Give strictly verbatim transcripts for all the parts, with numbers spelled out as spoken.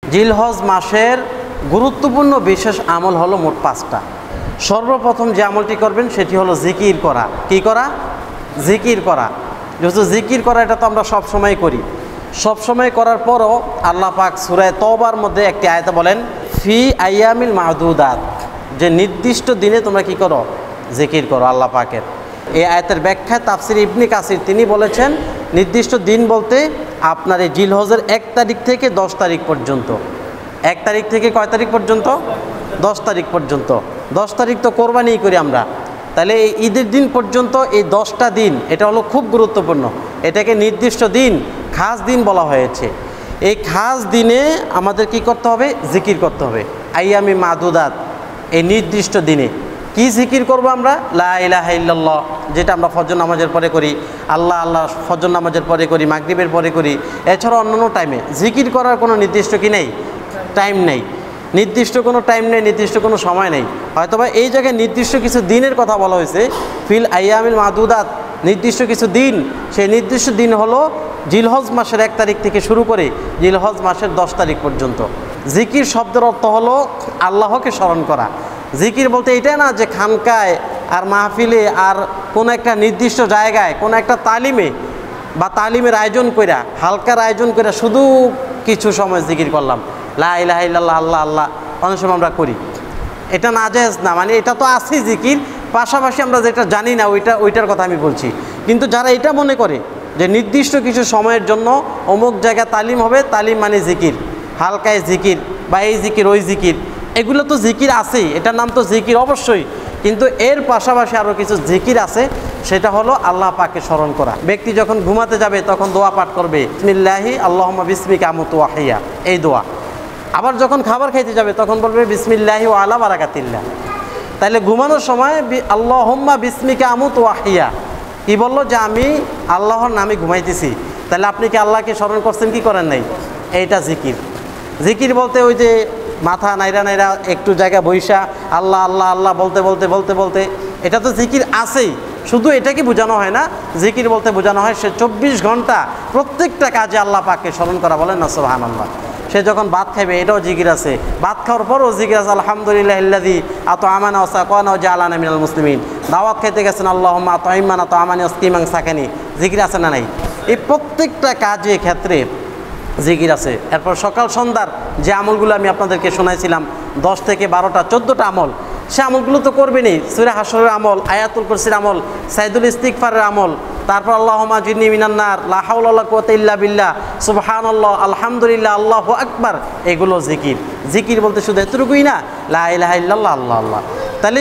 জিলহজ মাসের গুরুত্বপূর্ণ বিশেষ আমল হলো মোট পাঁচটা। সর্বপ্রথম যে আমলটি করবেন সেটি হলো জিকির করা। কি করা? জিকির করা। যেহেতু জিকির করা এটা তো আমরা সবসময় করি, সবসময় করার পরও আল্লাহ পাক সূরা তওবার মধ্যে একটি আয়াতে বলেন ফি আইয়ামিল মাদুদাত, যে নির্দিষ্ট দিনে তোমরা কি করো? জিকির করো আল্লাহ পাকের। এই আয়াতের ব্যাখ্যায় তাফসির ইবনে কাসির তিনি বলেছেন নির্দিষ্ট দিন বলতে আপনার এই জিলহজের এক তারিখ থেকে দশ তারিখ পর্যন্ত। এক তারিখ থেকে কয় তারিখ পর্যন্ত? দশ তারিখ পর্যন্ত। দশ তারিখ তো কোরবানি করি আমরা, তাহলে এই ঈদের দিন পর্যন্ত এই দশটা দিন এটা হলো খুব গুরুত্বপূর্ণ। এটাকে নির্দিষ্ট দিন, খাস দিন বলা হয়েছে। এই খাস দিনে আমাদের কি করতে হবে? জিকির করতে হবে। আইয়ামি মাদুদাত, এই নির্দিষ্ট দিনে কি জিকির করব আমরা? লা ইলাহা ইল্লাল্লাহ, যেটা আমরা ফজর নামাজের পরে করি, আল্লাহ আল্লাহ ফজর নামাজের পরে করি, মাগরিবের পরে করি। এছাড়া অন্যান্য টাইমে জিকির করার কোনো নির্দিষ্ট কি নেই, টাইম নেই, নির্দিষ্ট কোনো টাইম নেই, নির্দিষ্ট কোনো সময় নেই। হয়তোবা এই জায়গায় নির্দিষ্ট কিছু দিনের কথা বলা হয়েছে, ফিল আইয়ামিল মাদুদাত, নির্দিষ্ট কিছু দিন। সেই নির্দিষ্ট দিন হলো জিলহজ মাসের এক তারিখ থেকে শুরু করে জিলহজ মাসের দশ তারিখ পর্যন্ত। জিকির শব্দের অর্থ হলো আল্লাহকে স্মরণ করা। জিকির বলতে এটাই না যে খানকায় আর মাহফিলে আর কোনো একটা নির্দিষ্ট জায়গায় কোনো একটা তালিমে বা তালিমের আয়োজন কইরা, হালকার আয়োজন কইরা শুধু কিছু সময় জিকির করলাম, লা ইলাহা ইল্লাল্লাহ আল্লাহ আল্লাহ অনেক সময় আমরা করি, এটা নাজায়েজ না। মানে এটা তো আছেই জিকির, পাশাপাশি আমরা যেটা জানি না ওইটা ওইটার কথা আমি বলছি। কিন্তু যারা এটা মনে করে যে নির্দিষ্ট কিছু সময়ের জন্য অমুক জায়গায় তালিম হবে, তালিম মানে জিকির, হালকায় জিকির বা এই জিকির ওই জিকির, এগুলো তো জিকির আছেই, এটার নাম তো জিকির অবশ্যই। কিন্তু এর পাশাপাশি আরও কিছু জিকির আছে, সেটা হলো আল্লাহ পাককে স্মরণ করা। ব্যক্তি যখন ঘুমাতে যাবে তখন দোয়া পাঠ করবে, বিসমিল্লাহি আল্লাহুম্মা বিসমিকা আমুতু ওয়া আহইয়া, এই দোয়া। আবার যখন খাবার খাইতে যাবে তখন বলবে বিসমিল্লাহি ওয়া আলা বারাকাতিল্লাহ। তাইলে ঘুমানোর সময় আল্লাহুম্মা বিসমিকা আমুতু ওয়া আহইয়া কি বললো? যে আমি আল্লাহর নামে ঘুমাইতেছি। তাহলে আপনি কি আল্লাহকে স্মরণ করছেন কি করেন নাই? এইটা জিকির। জিকির বলতে ওই যে মাথা নাইরা নাইরা একটু জায়গা বৈশা আল্লাহ আল্লাহ আল্লাহ বলতে বলতে বলতে বলতে, এটা তো জিকির আছেই। শুধু এটাকে বোঝানো হয় না, জিকির বলতে বোঝানো হয় সে চব্বিশ ঘন্টা প্রত্যেকটা কাজে আল্লাহ পাককে স্মরণ করা, বলেন না সুবহানাল্লাহ। সে যখন ভাত খাবে এটাও জিকির আছে, ভাত খাওয়ার পরও জিকির আছে, আলহামদুলিল্লাহ ইল্লাযী আত'আমানা ওয়া সাকানা ওয়া জাআলানা মিনাল মুসলিমিন। দাওয়াত খেতে গেছেন, আল্লাহুম্মা আত'ইমনা আত'আমানি ওয়াসকিমান সাকানি, জিকির আছে না নাই? এই প্রত্যেকটা কাজে ক্ষেত্রে জিকির আছে। এরপর সকাল সন্ধ্যার যে আমলগুলো আমি আপনাদেরকে শোনাইছিলাম, দশ থেকে বারোটা চোদ্দোটা আমল, সে আমলগুলো তো করবেনই। সূরা হাশরের আমল, আয়াতুল কুরসির আমল, সাইদুল ইস্তিগফারের আমল, তারপর আল্লাহুম্মা জিরনি মিনান নার, লা হাওলা ওয়ালা কুওয়াতা ইল্লা বিল্লাহ, সুবহানাল্লাহ, আলহামদুলিল্লাহ, আল্লাহু আকবার, এগুলো জিকির। জিকির বলতে শুধু এতটুকুই না, লা ইলাহা ইল্লাল্লাহ আল্লাহ আল্লাহ। তাহলে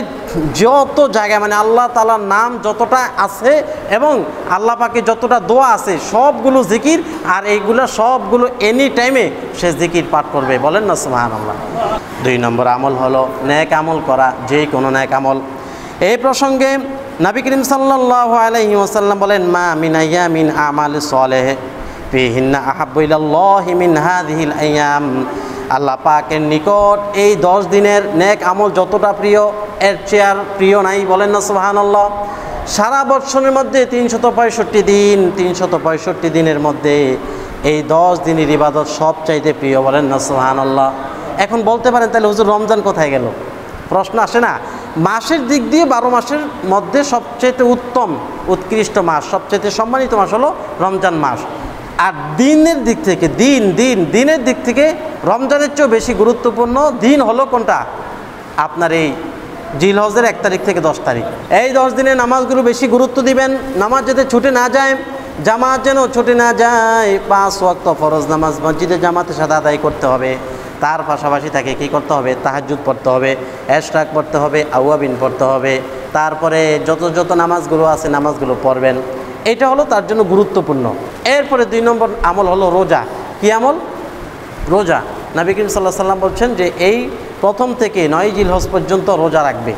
যত জায়গায় মানে আল্লাহ তাআলার নাম যতটা আছে এবং আল্লাহ পাকে যতটা দোয়া আছে সবগুলো জিকির, আর এইগুলো সবগুলো এনি টাইমে সে জিকির পাঠ করবে, বলেন না সুবহানাল্লাহ। দুই নম্বর আমল হলো নেক আমল করা, যে কোনো নেক আমল। এই প্রসঙ্গে নবী করিম সাল্লাল্লাহু আলাইহি ওয়াসাল্লাম বলেন, মা মিন আইয়ামিন আমালিস সালেহ ফিহিন্না আহাব্বু ইলাল্লাহি মিন হাযিহিল আইয়াম। আল্লাহ পাকের নিকট এই দশ দিনের নেক আমল যতটা প্রিয়, এর চেয়ে আর প্রিয় নাই, বলেন না সুবহানাল্লাহ। সারা বৎসরের মধ্যে তিনশত পঁয়ষট্টি দিন, তিনশত পঁয়ষট্টি দিনের মধ্যে এই দশ দিনের ইবাদত সবচাইতে প্রিয়, বলেন না সুবহানাল্লাহ। এখন বলতে পারেন তাহলে হুজুর রমজান কোথায় গেল? প্রশ্ন আসে না? মাসের দিক দিয়ে বারো মাসের মধ্যে সবচেয়ে উত্তম উৎকৃষ্ট মাস, সবচেয়ে সম্মানিত মাস হলো রমজান মাস। আর দিনের দিক থেকে, দিন দিন দিনের দিক থেকে রমজানের চেয়েও বেশি গুরুত্বপূর্ণ দিন হলো কোনটা? আপনার এই জিলহজের এক তারিখ থেকে দশ তারিখ। এই দশ দিনে নামাজগুলো বেশি গুরুত্ব দিবেন। নামাজ যাতে ছুটে না যায়, জামাত যেন ছুটে না যায়। পাঁচ ওয়াক্ত ফরজ নামাজ মসজিদে জামাতের সাথে আদায় করতে হবে। তার পাশাপাশি তাকে কী করতে হবে? তাহাজ্জুদ পড়তে হবে, এশরাক পড়তে হবে, আওয়াবিন পড়তে হবে। তারপরে যত যত নামাজগুলো আছে নামাজগুলো পড়বেন, এটা হলো তার জন্য গুরুত্বপূর্ণ। এরপরে দুই নম্বর আমল হলো রোজা। কী আমল? রোজা। নবী করিম সাল্লাল্লাহু আলাইহি ওয়াসাল্লাম বলছেন যে এই প্রথম থেকে নয় জিলহজ পর্যন্ত রোজা রাখবে।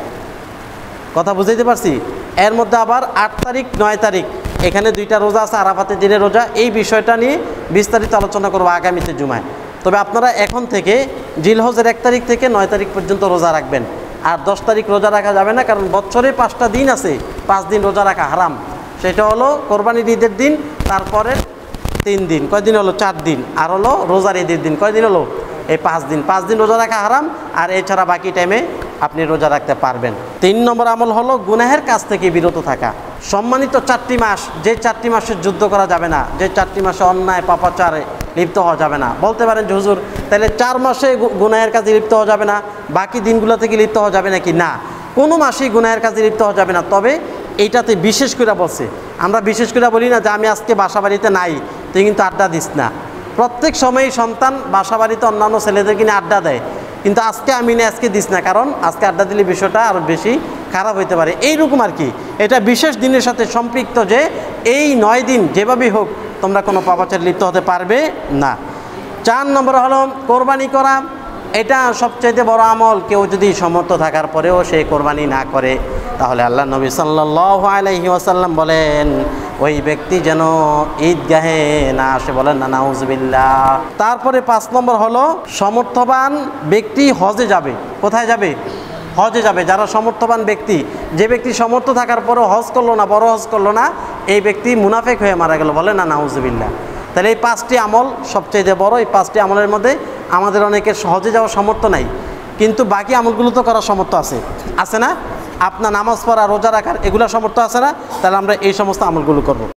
কথা বুঝাইতে পারছি? এর মধ্যে আবার আট তারিখ নয় তারিখ এখানে দুইটা রোজা আছে, আরাফাতের দিনে রোজা। এই বিষয়টা নিয়ে বিস্তারিত আলোচনা করবো আগামীতে জুমায়। তবে আপনারা এখন থেকে জিলহজের এক তারিখ থেকে নয় তারিখ পর্যন্ত রোজা রাখবেন। আর দশ তারিখ রোজা রাখা যাবে না, কারণ বছরে পাঁচটা দিন আছে, পাঁচ দিন রোজা রাখা হারাম। সেটা হলো কোরবানির ঈদের দিন, তারপরে তিন দিন, কয়দিন হলো? চার দিন। আর হলো রোজার ঈদের দিন, কয়দিন হলো? এই পাঁচ দিন পাঁচ দিন রোজা রাখা হারাম, আর এছাড়া বাকি টাইমে আপনি রোজা রাখতে পারবেন। তিন নম্বর আমল হলো গুনাহের কাছ থেকে বিরত থাকা। সম্মানিত চারটি মাস, যে চারটি মাসে যুদ্ধ করা যাবে না, যে চারটি মাসে অন্যায় পাপাচারে লিপ্ত হওয়া যাবে না। বলতে পারেন যে হুজুর তাহলে চার মাসে গুনাহের কাজে লিপ্ত হওয়া যাবে না, বাকি দিনগুলো থেকে লিপ্ত হওয়া যাবে নাকি? না, কোনো মাসেই গুনাহের কাজে লিপ্ত হওয়া যাবে না। তবে এইটাতে বিশেষ করে বলছে, আমরা বিশেষ করে বলি না যে আমি আজকে বাসা বাড়িতে নাই, তুই কিন্তু আড্ডা দিস না। প্রত্যেক সময়ই সন্তান বাসা বাড়িতে অন্যান্য ছেলেদেরকে নিয়ে আড্ডা দেয়, কিন্তু আজকে আমি না, আজকে দিস না, কারণ আজকে আড্ডা দিলে বিষয়টা আরও বেশি খারাপ হইতে পারে। এইরকম আর কি, এটা বিশেষ দিনের সাথে সম্পৃক্ত যে এই নয় দিন যেভাবেই হোক তোমরা কোনো পাপাচারে লিপ্ত হতে পারবে না। চার নম্বর হলো কোরবানি করা। এটা সবচাইতে বড় আমল। কেউ যদি সমর্থ থাকার পরেও সে কোরবানি না করে, তাহলে আল্লাহ নবী সাল্লাল্লাহু আলাইহি ওয়াসাল্লাম বলেন ওই ব্যক্তি যেন ঈদগাহে না আসে, বলেন না নাউজুবিল্লাহ। তারপরে পাঁচ নম্বর হলো সমর্থবান ব্যক্তি হজে যাবে। কোথায় যাবে? হজে যাবে। যারা সমর্থবান ব্যক্তি, যে ব্যক্তি সমর্থ থাকার পরেও হজ করলো না, বড় হজ করলো না, এই ব্যক্তি মুনাফেক হয়ে মারা গেল, বলেন না নাউজুবিল্লাহ। তাহলে এই পাঁচটি আমল সবচেয়ে বড়। এই পাঁচটি আমলের মধ্যে আমাদের অনেকের সহজে যাওয়ার সামর্থ্য নাই, কিন্তু বাকি আমলগুলো তো করার সামর্থ্য আছে, আছে না? আপনার নামাজ পড়া, রোজা রাখার এগুলো সামর্থ্য আছে না? তাহলে আমরা এই সমস্ত আমলগুলো করব।